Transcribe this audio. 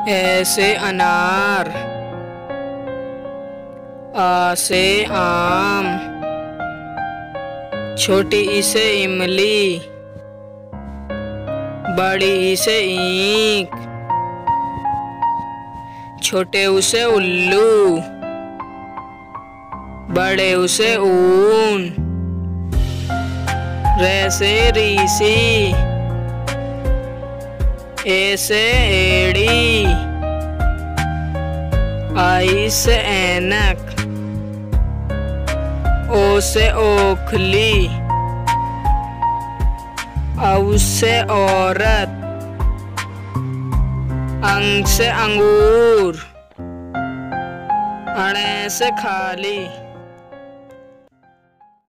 ए से अनार, आ से आम, छोटी ई से इमली, बड़ी ई से ईंख, छोटे ऊ से उल्लू, बड़े ऊ से ऊन, रे से रीसी, ए से एड़ी, आई से ऐनक, ओ से ओखली, औ से औरत, अंग से अंगूर, अणे से खाली।